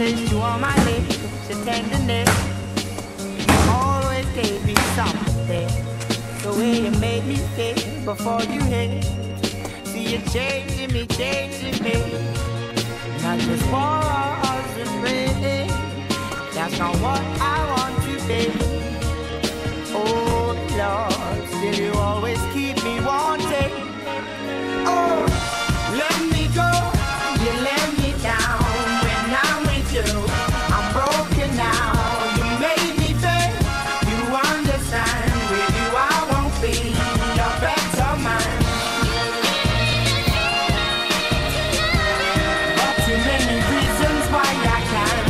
placed you on my lips, your tenderness. You always gave me something. The way you made me feel before you hit. See you changing me, not just for us and breathing. That's not what I want to be. Oh Lord, still you always keep me wanting. Oh, let me go, you let me down. When I'm with you, I'm broken now. You made me beg, you understand. With you I won't be a better man. But too many reasons why I can't.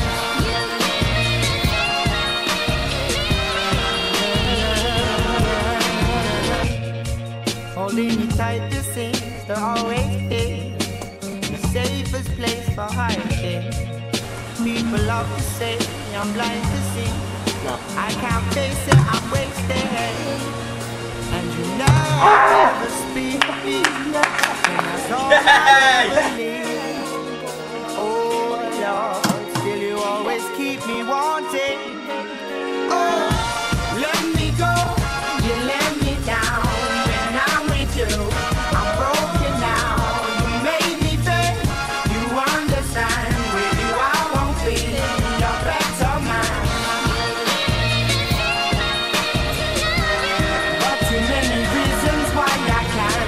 Holding you tight, this seems to always be the safest place for hiding. People love to say I'm blind to see. I can't face it, I'm wasted. And you never speak, and that's all I believe. Oh Lord, still you always keep me wanting. Oh, let me go, you let me down. When I'm with you, I'm broken now. You made me beg, you understand. With you I won't be a better man. But too many reasons why I can't.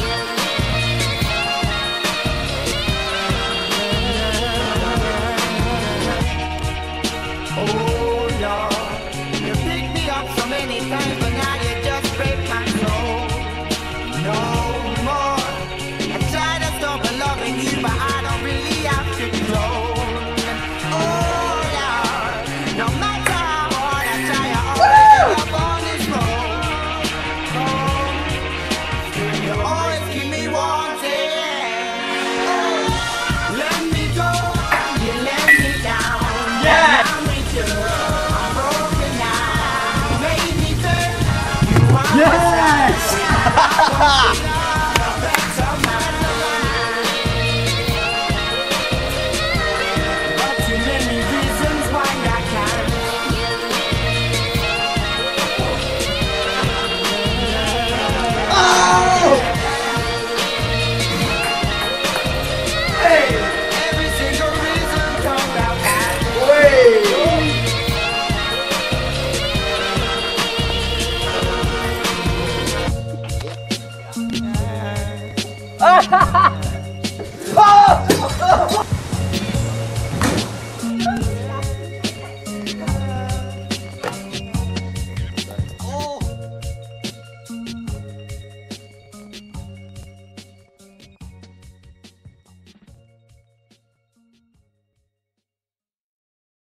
Oh Lord, you picked me up so many times, but now you just break my soul. No more. I try to stop loving you, but I don't really have to go. Oh Lord, no matter how hard I try, I always end up on this road. Oh, you always keep me wanting. Oh, let me go, you let me down. Yes! I'm with you, I'm broken now. You made me beg, you understand. Yes! But too many reasons why I can't. Every single reason comes out bad.